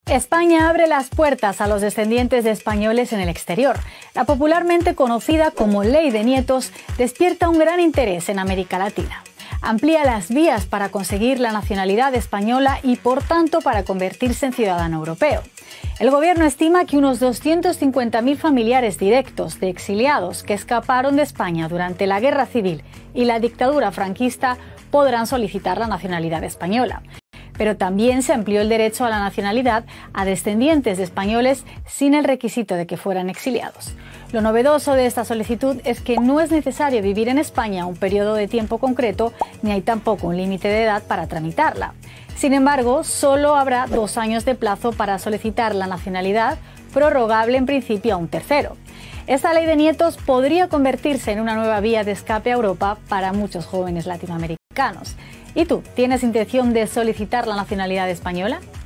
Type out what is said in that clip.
España abre las puertas a los descendientes de españoles en el exterior. La popularmente conocida como Ley de Nietos despierta un gran interés en América Latina. Amplía las vías para conseguir la nacionalidad española y, por tanto, para convertirse en ciudadano europeo. El gobierno estima que unos 250.000 familiares directos de exiliados que escaparon de España durante la Guerra Civil y la dictadura franquista podrán solicitar la nacionalidad española. Pero también se amplió el derecho a la nacionalidad a descendientes de españoles sin el requisito de que fueran exiliados. Lo novedoso de esta solicitud es que no es necesario vivir en España un periodo de tiempo concreto, ni hay tampoco un límite de edad para tramitarla. Sin embargo, solo habrá 2 años de plazo para solicitar la nacionalidad, prorrogable en principio a un tercero. Esta ley de nietos podría convertirse en una nueva vía de escape a Europa para muchos jóvenes latinoamericanos. ¿Y tú, tienes intención de solicitar la nacionalidad española?